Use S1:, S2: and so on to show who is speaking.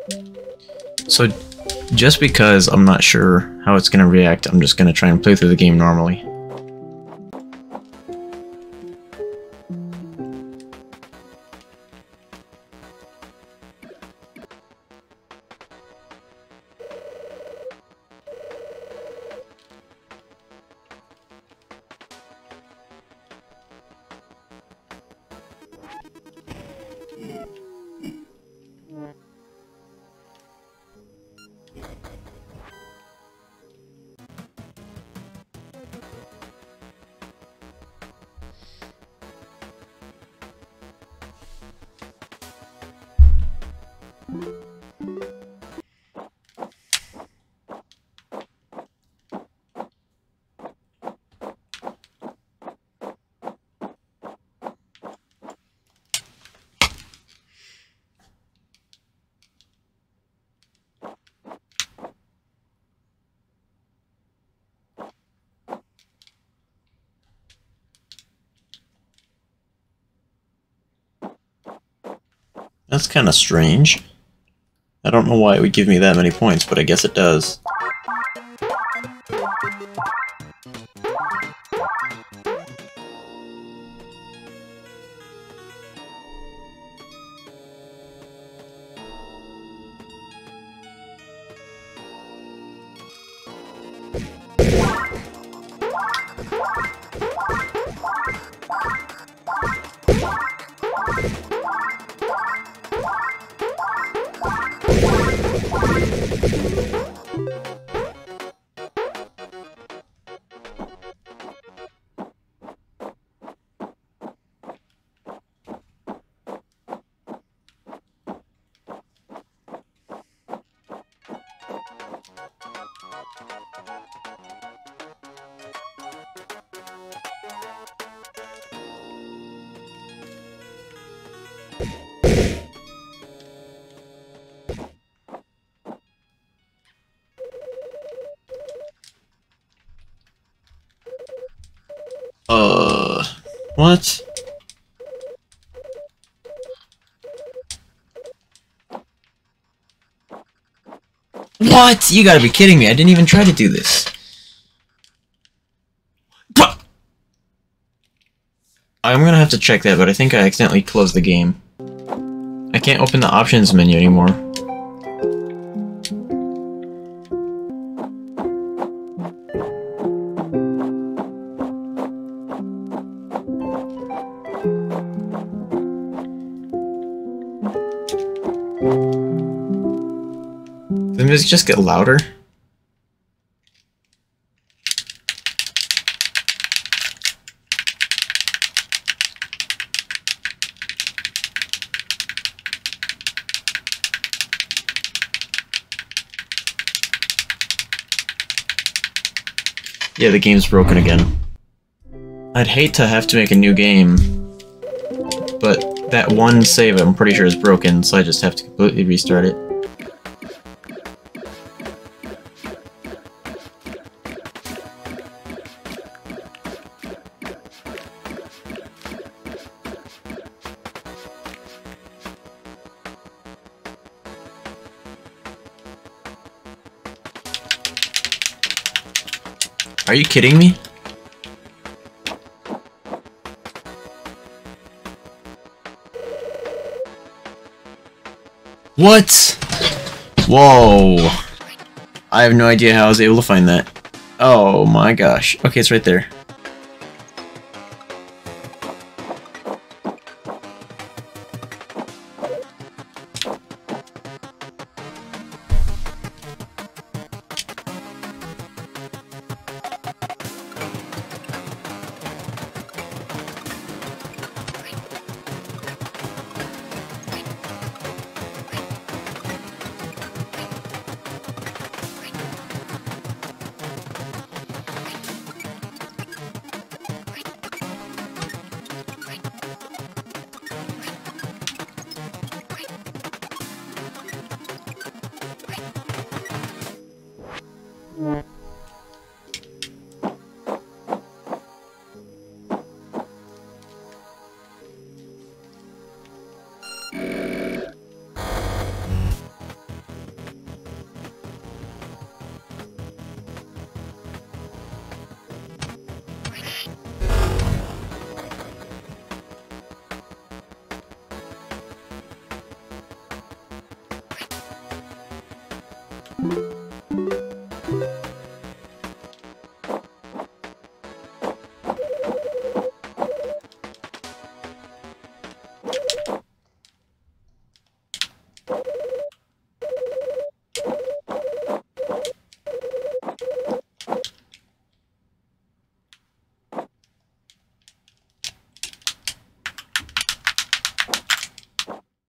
S1: So, just because I'm not sure how it's gonna react, I'm just gonna try and play through the game normally. That's kind of strange. I don't know why it would give me that many points, but I guess it does. What? What? You gotta be kidding me, I didn't even try to do this. What? I'm gonna have to check that, but I think I accidentally closed the game. I can't open the options menu anymore. Did the music just get louder? Yeah, the game's broken again. I'd hate to have to make a new game, but that one save I'm pretty sure is broken, so I just have to completely restart it. Are you kidding me? What? Whoa. I have no idea how I was able to find that. Oh my gosh. Okay, it's right there.